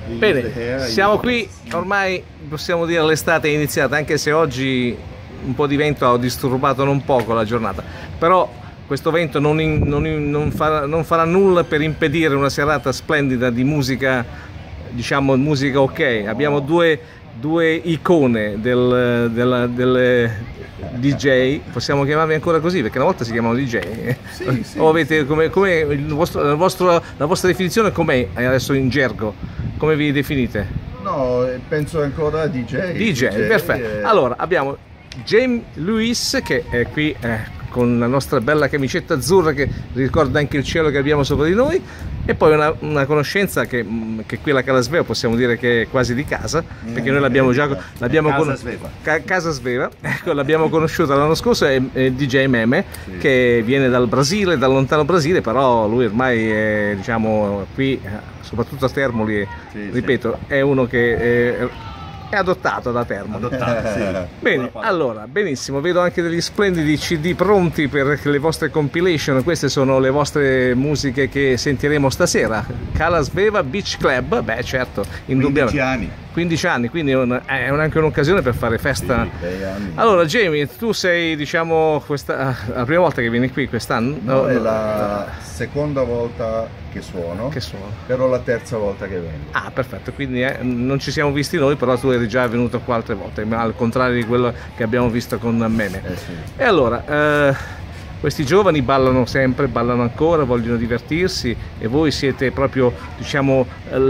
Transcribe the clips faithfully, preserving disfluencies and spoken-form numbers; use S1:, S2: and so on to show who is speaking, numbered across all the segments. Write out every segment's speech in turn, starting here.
S1: Bene, siamo qui, ormai possiamo dire l'estate è iniziata, anche se oggi un po' di vento ha disturbato non poco la giornata, però questo vento non, in, non, in, non, farà, non farà nulla per impedire una serata splendida di musica, diciamo musica ok. Abbiamo due, due icone del, del, del D J, possiamo chiamarvi ancora così perché una volta si chiamavano D J.
S2: Sì, sì,
S1: o avete
S2: sì.
S1: come, come il vostro, il vostro, la vostra definizione com'è adesso in gergo? Come vi definite?
S2: No, penso ancora D J.
S1: D J, D J perfetto. E... Allora abbiamo James Lewis che è qui eh, con la nostra bella camicetta azzurra che ricorda anche il cielo che abbiamo sopra di noi, e poi una, una conoscenza che, che qui alla Cala Sveva possiamo dire che è quasi di casa, perché noi l'abbiamo già l'abbiamo
S2: Casa
S1: con...
S2: Sveva,
S1: Ca Casa Sveva, ecco, l'abbiamo conosciuta l'anno scorso, è, è D J Meme, sì, che viene dal Brasile, dal lontano Brasile, però lui ormai è, diciamo, qui soprattutto a Termoli, sì, ripeto, sì, è uno che è, è adottato da Termoli. Adottato, sì. Bene, allora, benissimo, vedo anche degli splendidi C D pronti per le vostre compilation. Queste sono le vostre musiche che sentiremo stasera. Cala Sveva Beach Club, beh certo, indubbiamente.
S2: quindici anni.
S1: quindici anni, quindi è, un, è anche un'occasione per fare festa. Sì, allora Jamie, tu sei, diciamo, questa, la prima volta che vieni qui quest'anno?
S2: No, no, è la seconda volta che suono,
S1: che suono,
S2: però la terza volta che vengo.
S1: Ah, perfetto, quindi eh, non ci siamo visti noi, però tu eri già venuto qua altre volte, ma al contrario di quello che abbiamo visto con Meme.
S2: Eh sì.
S1: E allora, eh, questi giovani ballano sempre, ballano ancora, vogliono divertirsi, e voi siete proprio, diciamo,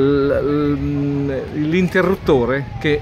S1: l'interruttore che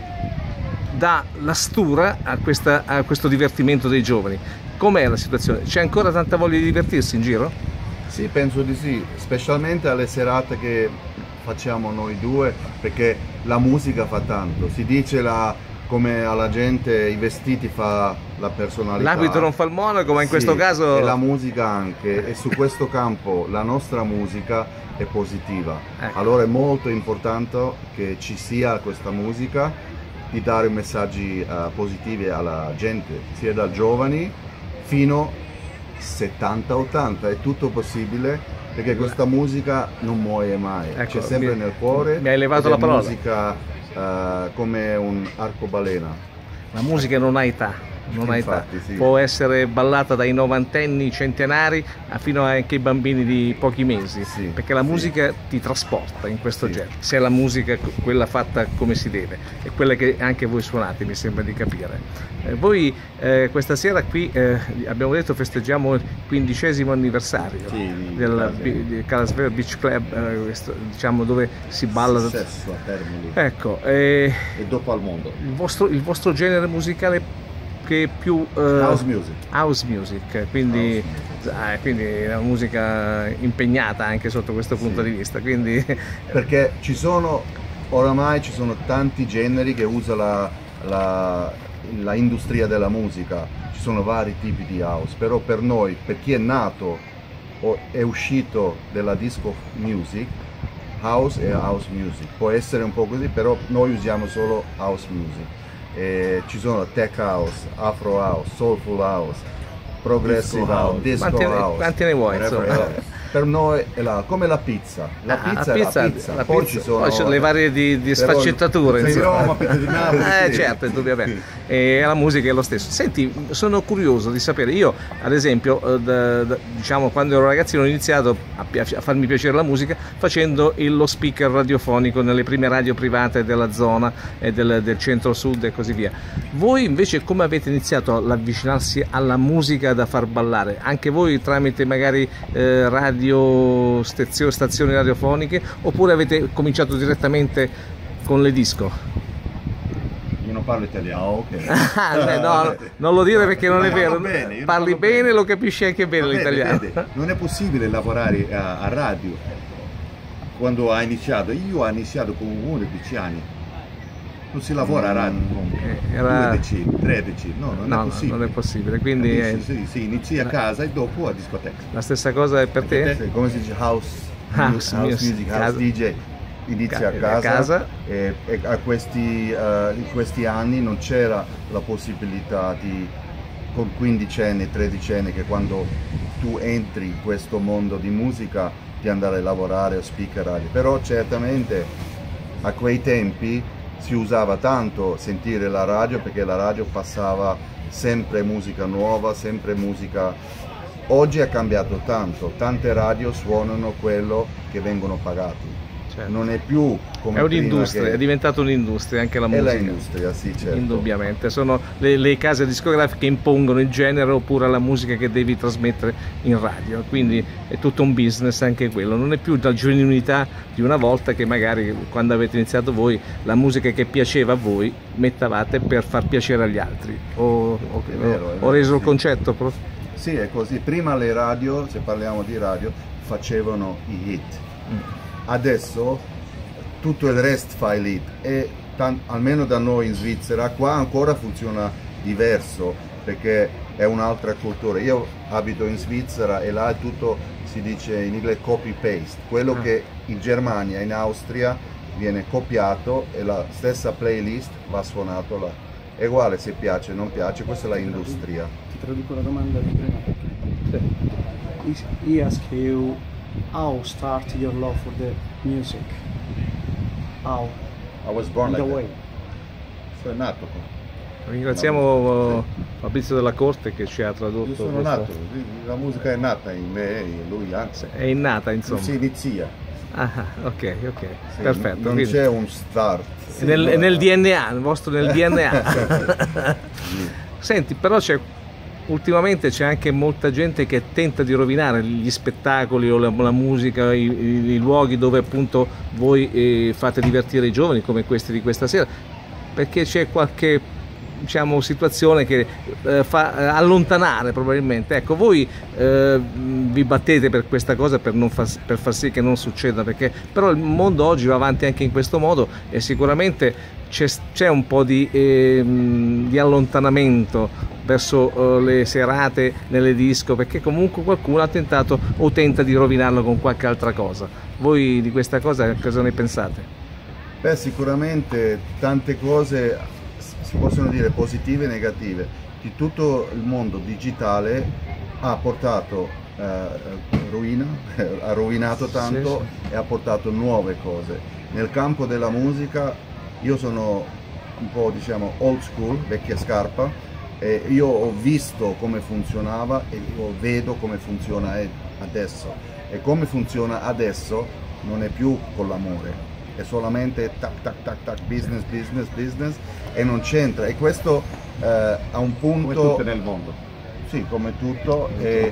S1: dà la stura a, questa, a questo divertimento dei giovani. Com'è la situazione? C'è ancora tanta voglia di divertirsi in giro?
S2: Sì, penso di sì, specialmente alle serate che facciamo noi due, perché la musica fa tanto. Si dice la, come alla gente i vestiti fa la personalità.
S1: L'abito non fa il monaco, ma in
S2: sì,
S1: questo caso...
S2: E la musica anche, e su questo campo la nostra musica è positiva. Ecco. Allora è molto importante che ci sia questa musica, di dare messaggi uh, positivi alla gente, sia da giovani fino a settanta ottanta, è tutto possibile, perché questa musica non muore mai, ecco, c'è sempre
S1: mi,
S2: nel cuore.
S1: Mi hai levato la parola.
S2: Musica uh, come un arcobaleno.
S1: La musica non ha età. Non ha età.
S2: Infatti, sì.
S1: Può essere ballata dai novantenni, centenari, fino anche ai bambini di pochi mesi, sì, perché la musica sì. ti trasporta in questo sì. genere, se è la musica quella fatta come si deve, e quella che anche voi suonate, mi sembra di capire. Eh, voi eh, questa sera qui eh, abbiamo detto festeggiamo il quindicesimo anniversario
S2: sì,
S1: del di Cala Sveva Beach Club, eh, questo, diciamo, dove si balla
S2: successo a Termoli,
S1: ecco, eh,
S2: e dopo al mondo.
S1: Il vostro, il vostro genere musicale che più uh,
S2: house music,
S1: house music, quindi, house music. Ah, quindi è una musica impegnata anche sotto questo punto sì. di vista, quindi...
S2: perché ci sono oramai ci sono tanti generi che usa la, la, la industria della musica, ci sono vari tipi di house, però per noi, per chi è nato o è uscito dalla disco music, house è house music, può essere un po' così, però noi usiamo solo house music. E ci sono tech house, afro house, soulful house, progressive disco house, disco
S1: quanti,
S2: house.
S1: Quanti ne vuoi?
S2: Per noi è la, come la pizza, la
S1: ah,
S2: pizza,
S1: la pizza,
S2: è la pizza,
S1: la
S2: poi
S1: pizza.
S2: ci sono,
S1: poi ci sono le varie di, di sfaccettature.
S2: Pizza di Roma, pizza di Napoli.
S1: Eh sì. certo, indubbiamente. E la musica è lo stesso. Senti, sono curioso di sapere, io ad esempio, da, da, diciamo quando ero ragazzino ho iniziato a, a farmi piacere la musica facendo il, lo speaker radiofonico nelle prime radio private della zona e del, del centro-sud e così via. Voi invece come avete iniziato ad avvicinarsi alla musica da far ballare? Anche voi tramite magari eh, radio stazioni radiofoniche, oppure avete cominciato direttamente con le disco?
S2: Io non parlo italiano, ok.
S1: Beh, no, non lo dire perché non è vero.
S2: Bene,
S1: parli bene, bene, lo capisci anche bene l'italiano.
S2: Non è possibile lavorare a, a radio quando ha iniziato. Io ho iniziato con undici anni. Non si lavora a radio con
S1: Era...
S2: dodici, tredici, no, non
S1: no,
S2: è possibile.
S1: Non è possibile, quindi è...
S2: sì, sì, inizi a casa e dopo a discoteca.
S1: La stessa cosa è per te?
S2: te? Come si dice house,
S1: house,
S2: house
S1: music,
S2: music, house
S1: casa.
S2: D J. Inizia a casa, a casa. E, e a questi, uh, in questi anni non c'era la possibilità di, con quindicenni, tredicenni, che quando tu entri in questo mondo di musica di andare a lavorare o speaker radio, però certamente a quei tempi si usava tanto sentire la radio perché la radio passava sempre musica nuova, sempre musica. Oggi è cambiato tanto, tante radio suonano quello che vengono pagati.
S1: Certo.
S2: Non è più come
S1: è un'industria,
S2: che...
S1: è diventata un'industria anche la
S2: è
S1: musica.
S2: È l'industria, sì, certo.
S1: Indubbiamente, sono le, le case discografiche che impongono il genere oppure la musica che devi trasmettere in radio, quindi è tutto un business anche quello, non è più la genuinità di una volta che magari quando avete iniziato voi la musica che piaceva a voi mettavate per far piacere agli altri. Ho, ho,
S2: È vero, è
S1: ho reso
S2: vero,
S1: il
S2: sì.
S1: concetto? Prof?
S2: Sì, è così. Prima le radio, se parliamo di radio, facevano i hit. Mm. Adesso tutto il resto fa il hit e almeno da noi in Svizzera qua ancora funziona diverso perché è un'altra cultura. Io abito in Svizzera e là è tutto, si dice in inglese copy paste, quello ah. che in Germania e in Austria viene copiato e la stessa playlist va suonato là. È uguale se piace o non piace, questa è l'industria.
S3: Ti traduco la domanda di prima. Sì. He asked you how start your love for the music. How?
S2: I was born
S3: In
S2: like
S3: the way.
S2: Sono nato.
S1: Ringraziamo Fabrizio della Corte che ci ha tradotto.
S2: Io sono
S1: questa...
S2: nato, la musica è nata in me e lui anche.
S1: È innata, insomma.
S2: Si inizia.
S1: Ah, ok, ok, sì, perfetto.
S2: Non c'è un start.
S1: È nel, è nel D N A, il vostro nel D N A. Senti, però c'è ultimamente c'è anche molta gente che tenta di rovinare gli spettacoli o la, la musica, i, i, i luoghi dove appunto voi eh, fate divertire i giovani come questi di questa sera, perché c'è qualche, diciamo, situazione che eh, fa eh, allontanare probabilmente. Ecco, voi eh, vi battete per questa cosa per, non far, per far sì che non succeda, perché però il mondo oggi va avanti anche in questo modo e sicuramente c'è un po' di, eh, di allontanamento verso eh, le serate nelle disco, perché comunque qualcuno ha tentato o tenta di rovinarlo con qualche altra cosa. Voi di questa cosa cosa ne pensate?
S2: Beh, sicuramente tante cose si possono dire positive e negative. Di tutto il mondo digitale ha portato eh, ruina, ha rovinato tanto, sì, sì. E ha portato nuove cose. Nel campo della musica io sono un po', diciamo, old school, vecchia scarpa, e io ho visto come funzionava e io vedo come funziona adesso. E come funziona adesso non è più con l'amore, è solamente tac tac tac tac, business, business, business, e non c'entra. E questo eh, a un punto...
S4: Come tutto nel mondo.
S2: Sì, come tutto. E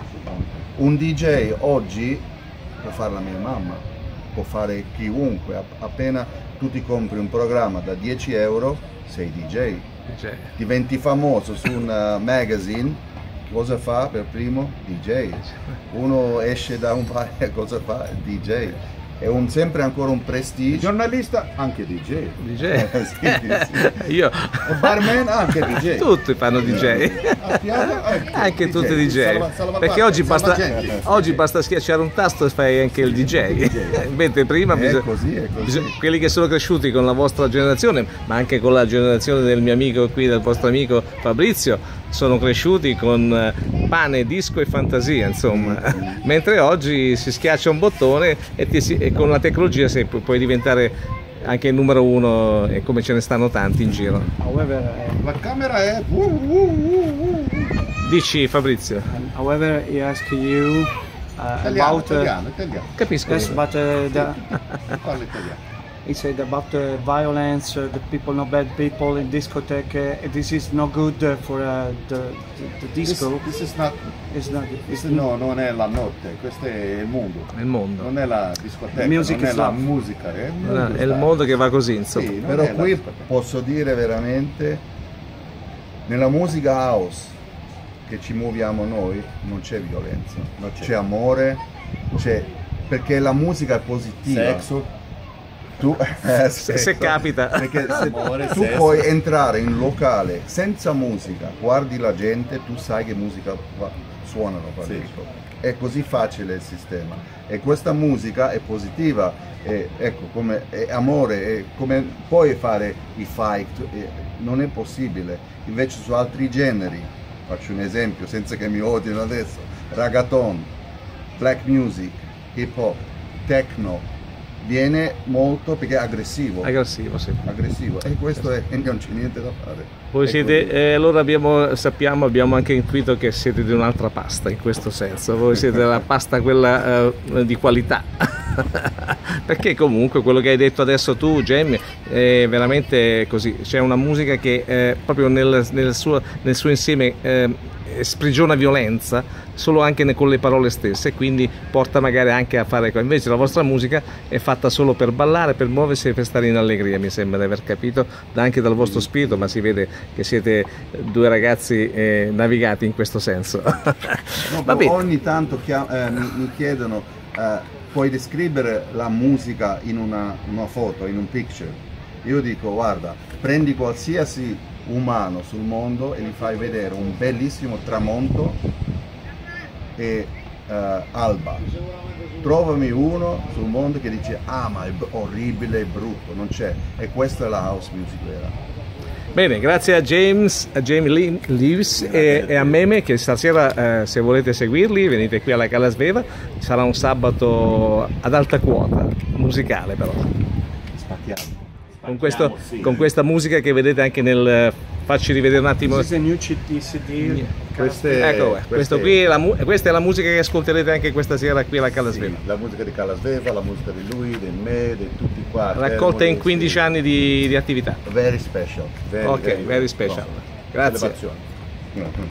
S2: un D J oggi può fare la mia mamma, può fare chiunque, appena tu ti compri un programma da dieci euro, sei D J, D J. Diventi famoso su un uh, magazine, cosa fa per primo? D J. Uno esce da un paese, cosa fa? D J. È un, sempre ancora un prestige.
S4: Giornalista, anche D J.
S1: D J.
S2: Sì, sì.
S1: Io.
S4: E barman, anche D J.
S1: Tutti fanno D J.
S4: Piano, ecco,
S1: anche
S4: D J.
S1: tutti D J.
S4: Salva, salva
S1: perché
S4: parte,
S1: oggi, basta, oggi
S4: sì.
S1: basta schiacciare un tasto e fai anche il D J. Mentre prima
S2: è
S1: bisogna,
S2: così, è così.
S1: Bisogna, quelli che sono cresciuti con la vostra generazione, ma anche con la generazione del mio amico qui, del vostro amico Fabrizio, sono cresciuti con pane, disco e fantasia, insomma. Mm. Mentre oggi si schiaccia un bottone e, ti si, e con la tecnologia si, pu puoi diventare anche il numero uno, e come ce ne stanno tanti in giro.
S3: However, uh,
S4: la camera è... Uh, uh, uh, uh.
S1: Dici, Fabrizio.
S3: Um, however, he asked you uh,
S4: italiano,
S3: about...
S4: italiano, italiano.
S1: Capisco.
S3: Yes, but uh, the,
S4: Parla italiano.
S3: he said about the violence, uh, the people, no bad people in discotheque. Uh, this is not good uh, for uh, the, the, the disco.
S4: This, this is not,
S3: it's not, it's
S4: no, non è la notte, questo è il mondo.
S1: È il mondo.
S4: Non è la discoteca,
S3: Music
S4: non è la
S3: love.
S4: musica. È il mondo,
S1: No, è il mondo che va così, insomma.
S4: Sì,
S2: Però qui posso dire veramente, nella musica house che ci muoviamo noi non c'è violenza, c'è amore, c'è, perché la musica è positiva.
S4: Sexo.
S2: Tu, eh,
S1: se, se capita,
S2: perché se
S4: Amore,
S2: tu
S4: sesso.
S2: puoi entrare in locale senza musica, guardi la gente, tu sai che musica va, suonano qua
S4: sì.
S2: dentro. È così facile il sistema e questa musica è positiva, è, ecco, come è amore, è come puoi fare i fight, è, non è possibile. Invece su altri generi, faccio un esempio senza che mi odino adesso: reggaeton, black music, hip hop, techno, viene molto perché è aggressivo.
S1: Aggressivo, sì.
S2: Aggressivo. E questo è, non c'è niente da fare.
S1: Voi
S2: È
S1: siete,
S2: così.
S1: eh, allora abbiamo, sappiamo, abbiamo anche intuito che siete di un'altra pasta in questo senso, voi siete della pasta quella eh, di qualità, perché comunque quello che hai detto adesso tu, Jamie, è veramente così, c'è una musica che eh, proprio nel, nel, suo, nel suo insieme eh, sprigiona violenza solo anche con le parole stesse, e quindi porta magari anche a fare, invece la vostra musica è fatta solo per ballare, per muoversi e per stare in allegria, mi sembra di aver capito anche dal vostro spirito, ma si vede che siete due ragazzi eh, navigati in questo senso.
S2: No,
S1: Va bene.
S2: ogni tanto chia- eh, mi, mi chiedono eh, puoi descrivere la musica in una, una foto, in un picture? Io dico guarda, prendi qualsiasi umano sul mondo e gli fai vedere un bellissimo tramonto e uh, alba. Trovami uno sul mondo che dice ah ma è orribile, è brutto, non c'è, e questa è la house music vera.
S1: Bene, grazie a James, a Jamie Lewis e, e a Meme, che stasera eh, se volete seguirli venite qui alla Cala Sveva, sarà un sabato ad alta quota musicale però.
S4: Spacchiamo.
S1: Con, questo,
S4: Sì.
S1: con questa musica che vedete anche nel, facci rivedere un attimo.
S3: This is a new C D, C D.
S2: Queste,
S1: Ecco, qua, questo qui è la, mu- questa è la musica che ascolterete anche questa sera qui alla Cala
S4: Sì,
S1: Sveva.
S4: la musica di Cala Sveva, la musica di lui, di me, di tutti qua.
S1: Raccolta
S4: Termoli,
S1: in quindici
S4: sì.
S1: anni di, di attività.
S2: Very special.
S4: Very,
S1: Ok,
S4: very,
S1: very special.
S4: no.
S1: Grazie.
S4: Celebrazione.